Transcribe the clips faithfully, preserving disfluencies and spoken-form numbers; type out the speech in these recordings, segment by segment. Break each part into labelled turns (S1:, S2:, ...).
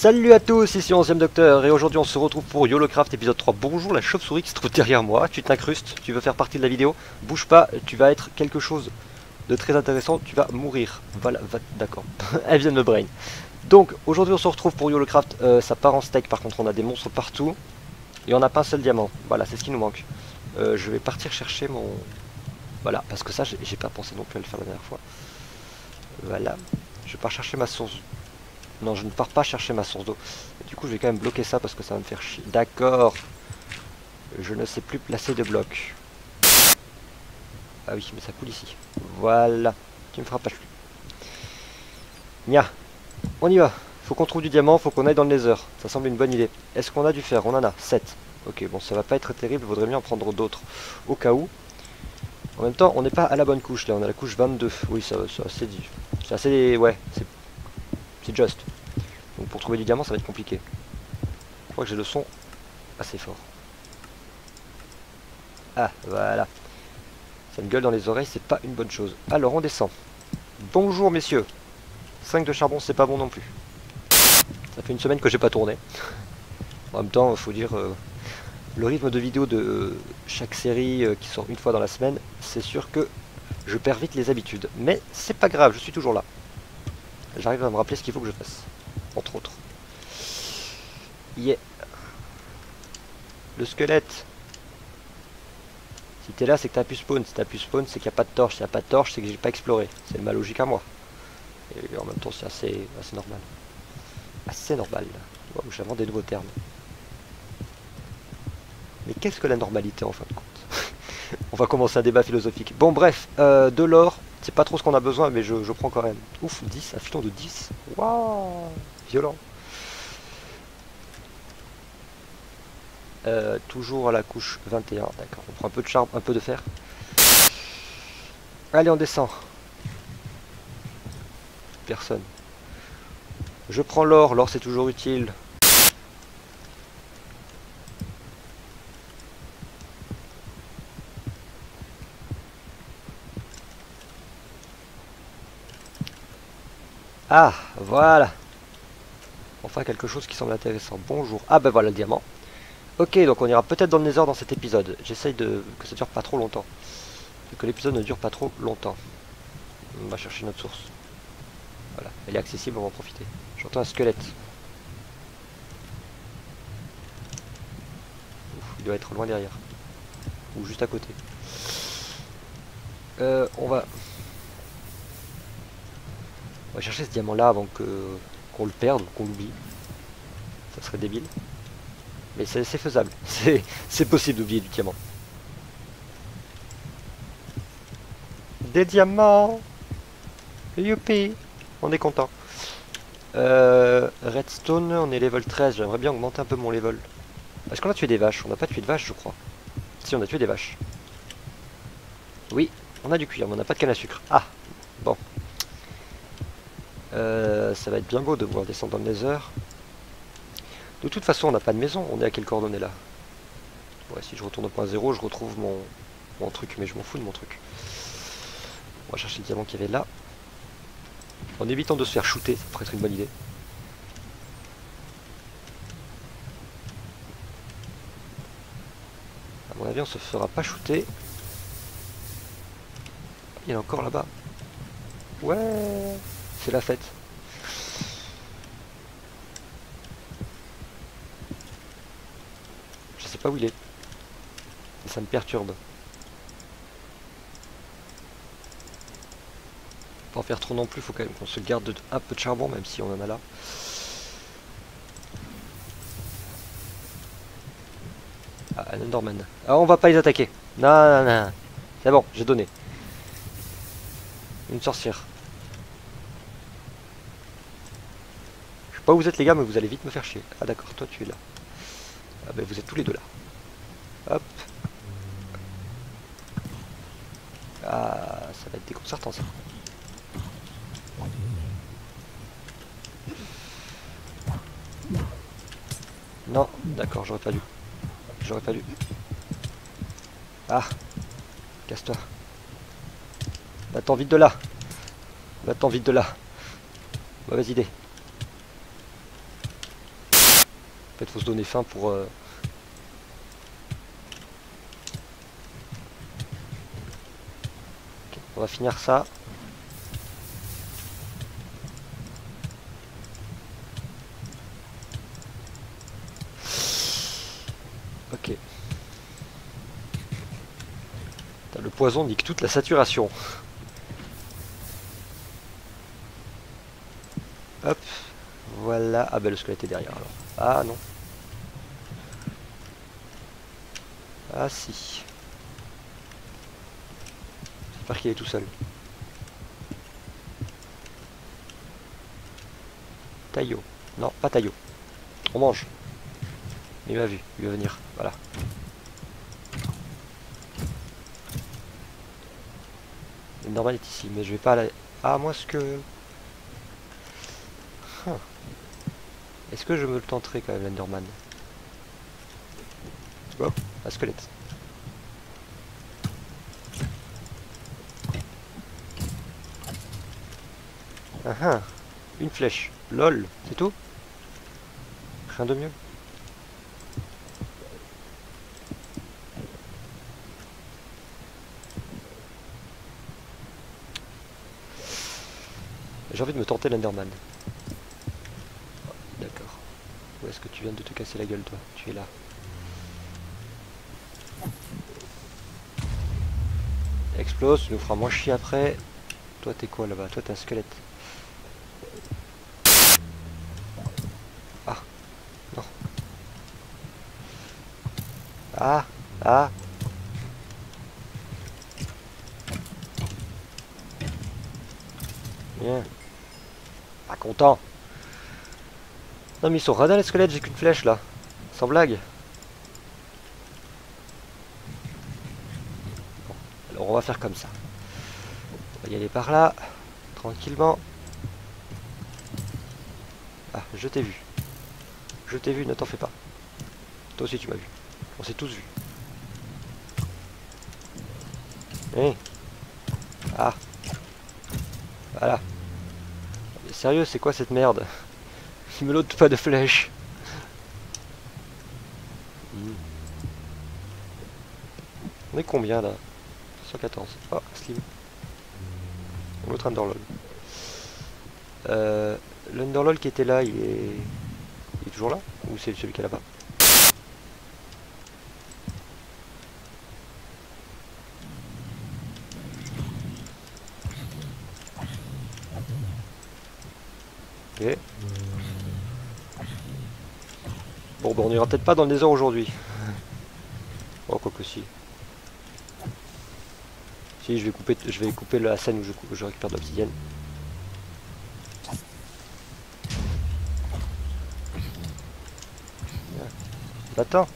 S1: Salut à tous, ici onzième Docteur et aujourd'hui on se retrouve pour YOLOcraft épisode trois. Bonjour la chauve-souris qui se trouve derrière moi, tu t'incrustes, tu veux faire partie de la vidéo, bouge pas, tu vas être quelque chose de très intéressant, tu vas mourir. Voilà, va, d'accord, elle vient de me brain. Donc aujourd'hui on se retrouve pour YOLOcraft, euh, ça part en steak par contre, on a des monstres partout et on n'a pas un seul diamant, voilà c'est ce qui nous manque. Euh, je vais partir chercher mon... Voilà, parce que ça j'ai pas pensé non plus à le faire la dernière fois. Voilà, je pars chercher ma source. Non, je ne pars pas chercher ma source d'eau. Du coup, je vais quand même bloquer ça parce que ça va me faire chier. D'accord. Je ne sais plus placer de blocs. Ah oui, mais ça coule ici. Voilà. Tu me feras pas chier. Nia. On y va. Faut qu'on trouve du diamant, faut qu'on aille dans le nether. Ça semble une bonne idée. Est-ce qu'on a du fer? On en a. sept. Ok, bon, ça va pas être terrible. Vaudrait mieux en prendre d'autres. Au cas où. En même temps, on n'est pas à la bonne couche là. On a la couche vingt-deux. Oui, ça, ça c'est dit. C'est assez... Ouais, c'est... C'est just. Donc pour trouver du diamant ça va être compliqué. Je crois que j'ai le son assez fort. Ah voilà. Ça me gueule dans les oreilles, c'est pas une bonne chose. Alors on descend. Bonjour messieurs. cinq de charbon c'est pas bon non plus. Ça fait une semaine que j'ai pas tourné. En même temps il faut dire euh, le rythme de vidéo de euh, chaque série euh, qui sort une fois dans la semaine, c'est sûr que je perds vite les habitudes. Mais c'est pas grave, je suis toujours là. J'arrive à me rappeler ce qu'il faut que je fasse. Entre autres. Yeah. Le squelette. Si t'es là, c'est que t'as pu spawn. Si t'as pu spawn, c'est qu'il n'y a pas de torche. S'il n'y a pas de torche, c'est que j'ai pas exploré. C'est ma logique à moi. Et en même temps, c'est assez, assez normal. Assez normal. Wow, j'invente des nouveaux termes. Mais qu'est-ce que la normalité en fin de compte? On va commencer un débat philosophique. Bon, bref, euh, de l'or, c'est pas trop ce qu'on a besoin, mais je, je prends quand même. Ouf, dix, un filon de dix. Waouh, violent. Euh, toujours à la couche vingt et un, d'accord. On prend un peu de charbon, un peu de fer. Allez, on descend. Personne. Je prends l'or, l'or c'est toujours utile. Ah, voilà. Enfin quelque chose qui semble intéressant. Bonjour. Ah ben voilà le diamant. Ok, donc on ira peut-être dans le nether dans cet épisode. J'essaye de que ça dure pas trop longtemps. Et que l'épisode ne dure pas trop longtemps. On va chercher notre source. Voilà, elle est accessible, on va en profiter. J'entends un squelette. Ouf, il doit être loin derrière. Ou juste à côté. Euh, on va... On va chercher ce diamant là avant que qu'on le perde ou qu'on l'oublie. Ça serait débile. Mais c'est faisable. C'est possible d'oublier du diamant. Des diamants. Youpi. On est content. Euh, redstone, on est level treize. J'aimerais bien augmenter un peu mon level. Est-ce qu'on a tué des vaches? On n'a pas tué de vaches, je crois. Si, on a tué des vaches. Oui, on a du cuir, mais on n'a pas de canne à sucre. Ah, bon. Euh, ça va être bien beau de voir descendre dans le nether. De toute façon, on n'a pas de maison. On est à quelle coordonnée là? Ouais, si je retourne au point zéro, je retrouve mon, mon truc, mais je m'en fous de mon truc. On va chercher le diamant qu'il y avait là. En évitant de se faire shooter, ça pourrait être une bonne idée. À mon avis, on se fera pas shooter. Il y en a encore là-bas. Ouais, c'est la fête. Je sais pas où il est. Et ça me perturbe. Pas en faire trop non plus, faut quand même qu'on se garde un peu de charbon, même si on en a là. Ah, un Enderman. Ah, on va pas les attaquer. Non, non, non. C'est bon, j'ai donné. Une sorcière. Je sais pas où vous êtes les gars, mais vous allez vite me faire chier. Ah d'accord, toi tu es là. Ah ben vous êtes tous les deux là. Hop. Ah, ça va être déconcertant ça. Non, d'accord, j'aurais pas dû. J'aurais pas dû. Ah, casse-toi. Va-t'en vite de là. Va-t'en vite de là. Mauvaise idée. En fait, faut se donner faim pour... Euh... Okay, on va finir ça. Ok. Le poison nique toute la saturation. Hop. Voilà. Ah bah le squelette est derrière alors. Ah non. Ah si. J'espère qu'il est tout seul. Taillot. Non, pas Taillot. On mange. Il m'a vu. Il va venir. Voilà. Le normal est ici, mais je vais pas aller... Ah, moi ce que... Huh. Est-ce que je me le tenterai quand même, l'Enderman? Oh, un squelette. Ah ah, une flèche. Lol, c'est tout? Rien de mieux. J'ai envie de me tenter l'Enderman. D'accord. Où est-ce que tu viens de te casser la gueule, toi? Tu es là. Explose, tu nous feras moins chier après. Toi, t'es quoi là-bas? Toi, t'es un squelette. Ah, non. Ah, ah. Bien. Pas content. Non mais ils sont radins les squelettes, j'ai qu'une flèche là. Sans blague. Bon, alors on va faire comme ça. On va y aller par là. Tranquillement. Ah, je t'ai vu. Je t'ai vu, ne t'en fais pas. Toi aussi tu m'as vu. On s'est tous vus. Hé. Ah. Voilà. Mais sérieux, c'est quoi cette merde? Il me l'ôte pas de flèche. Mmh. On est combien là? cent quatorze. Oh, Slim. L'autre Underlol. Euh, L'Underlol qui était là, il est... il est toujours là? Ou c'est celui qui est là-bas? Ok. Bon, bah on ira peut-être pas dans le désert aujourd'hui. Oh, quoi que si. Si, je vais couper, je vais couper la scène où je, où je récupère de l'obsidienne. Attends.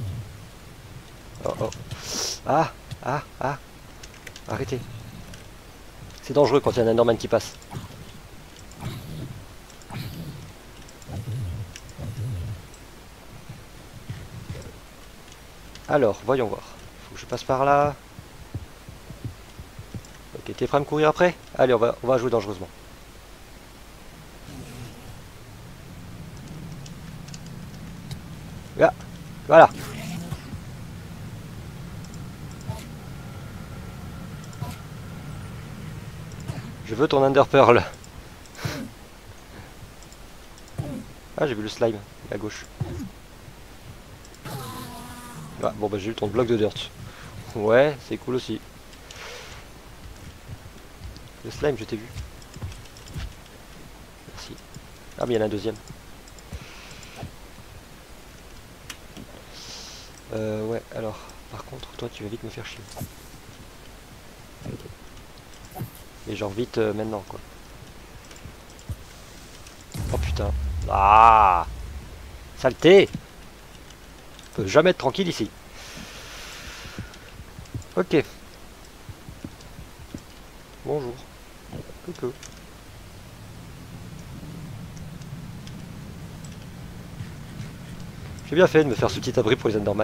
S1: Oh oh. Ah, ah, ah. Arrêtez. C'est dangereux quand il y a un Enderman qui passe. Alors, voyons voir. Faut que je passe par là. Ok, t'es prêt à me courir après? Allez, on va, on va jouer dangereusement. Là, voilà. Je veux ton Ender Pearl. Ah, j'ai vu le slime à gauche. Ah, bon bah j'ai eu ton bloc de dirt. Ouais, c'est cool aussi. Le slime, je t'ai vu. Merci. Ah mais il y en a un deuxième. Euh ouais, alors, par contre, toi tu vas vite me faire chier. Et genre vite euh, maintenant quoi. Oh putain. Ah, saleté. On peut jamais être tranquille ici. Ok. Bonjour. Coucou. J'ai bien fait de me faire ce petit abri pour les Enderman.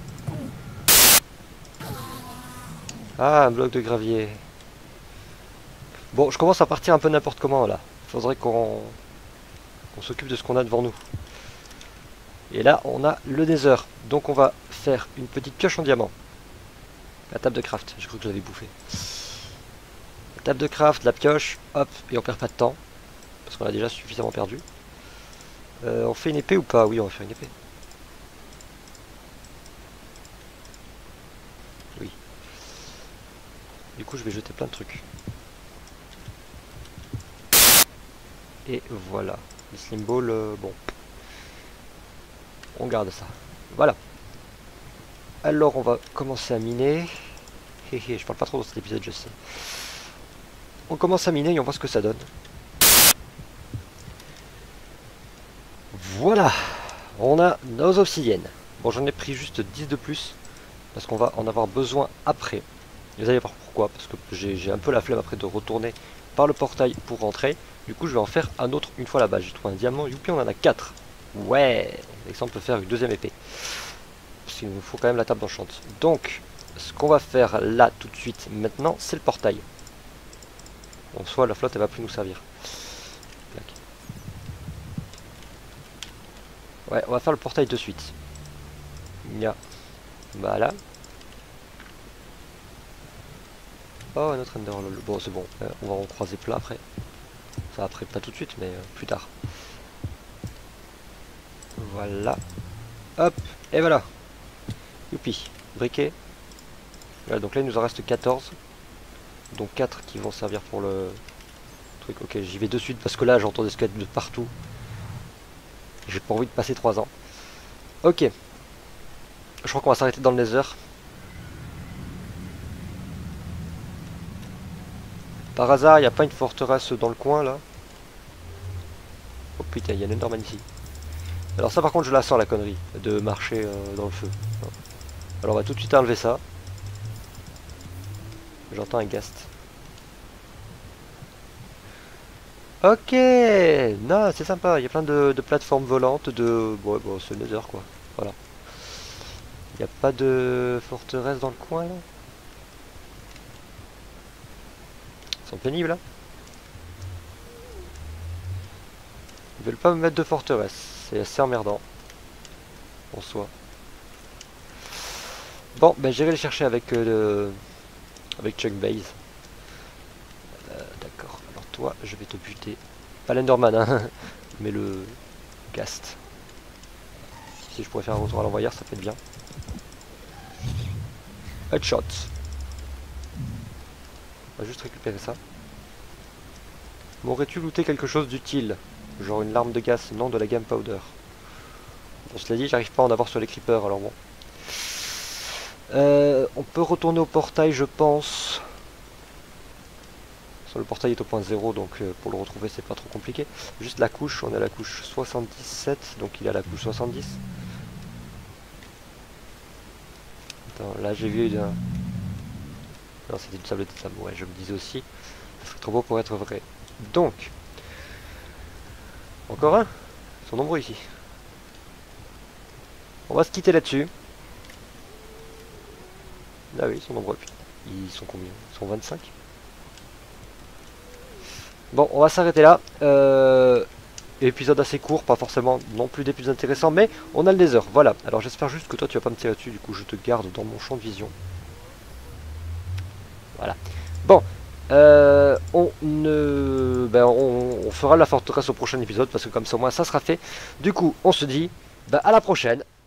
S1: Ah, un bloc de gravier. Bon, je commence à partir un peu n'importe comment là. Faudrait qu'on qu'on s'occupe de ce qu'on a devant nous. Et là, on a le nether. Donc on va faire une petite pioche en diamant. La table de craft, j'ai cru que je l'avais bouffé. La table de craft, la pioche, hop, et on perd pas de temps. Parce qu'on a déjà suffisamment perdu. Euh, on fait une épée ou pas? Oui, on va faire une épée. Oui. Du coup, je vais jeter plein de trucs. Et voilà. Les slim balls, euh, bon. On garde ça. Voilà. Alors, on va commencer à miner. Hé hé, je parle pas trop dans cet épisode, je sais. On commence à miner et on voit ce que ça donne. Voilà. On a nos obsidiennes. Bon, j'en ai pris juste dix de plus. Parce qu'on va en avoir besoin après. Vous allez voir pourquoi. Parce que j'ai un peu la flemme après de retourner par le portail pour rentrer. Du coup, je vais en faire un autre une fois là-bas. J'ai trouvé un diamant. Youpi, on en a quatre. Ouais. Avec ça, on peut faire une deuxième épée. Parce qu'il nous faut quand même la table d'enchante. Donc, ce qu'on va faire là tout de suite maintenant, c'est le portail. En soit la flotte, elle va plus nous servir. Clac. Ouais, on va faire le portail de suite. Ya. Voilà. Oh, notre ender lol. Bon, c'est bon. Euh, on va en croiser plein après. Enfin, après, pas tout de suite, mais euh, plus tard. Voilà. Hop. Et voilà. Youpi. Briquet. Voilà, donc là, il nous en reste quatorze. Donc quatre qui vont servir pour le truc. Ok, j'y vais de suite parce que là, j'entends des squelettes de partout. J'ai pas envie de passer trois ans. Ok. Je crois qu'on va s'arrêter dans le nether. Par hasard, il n'y a pas une forteresse dans le coin là? Oh putain, il y a un Enderman ici. Alors ça par contre je la sens la connerie de marcher euh, dans le feu. Alors on va tout de suite enlever ça. J'entends un ghast. Ok, non c'est sympa, il y a plein de, de plateformes volantes, de... Bon, bon c'est le nether quoi, voilà. Il n'y a pas de forteresse dans le coin là? Ils sont pénibles là. Ils veulent pas me mettre de forteresse, c'est assez emmerdant. En soi. Bon, ben j'irai les chercher avec euh, le... avec Chuck Base. Euh, D'accord, alors toi, je vais te buter. Pas l'Enderman, hein, mais le Ghast. Si je pourrais faire un retour à l'envoyeur, ça peut être bien. Headshot. On va juste récupérer ça. M'aurais-tu looté quelque chose d'utile? Genre une larme de gaz, non de la gunpowder. On se l'a dit, j'arrive pas à en avoir sur les creepers, alors bon. Euh, on peut retourner au portail, je pense. Le portail est au point zéro, donc euh, pour le retrouver, c'est pas trop compliqué. Juste la couche, on est à la couche soixante-dix-sept, donc il est à la couche soixante-dix. Attends, là j'ai vu un... Non, c'était une tablette de sable, ouais, je me disais aussi. C'est trop beau pour être vrai. Donc, encore un. Ils sont nombreux ici. On va se quitter là-dessus. Ah oui, ils sont nombreux. Ils sont combien? Ils sont vingt-cinq. Bon, on va s'arrêter là. Euh, épisode assez court, pas forcément non plus des plus intéressants, mais on a le nether. Voilà. Alors j'espère juste que toi tu vas pas me tirer dessus, du coup je te garde dans mon champ de vision. Voilà. Bon, euh, on, ne, ben, on, on fera la forteresse au prochain épisode parce que comme ça au moins ça sera fait. Du coup, on se dit ben, à la prochaine.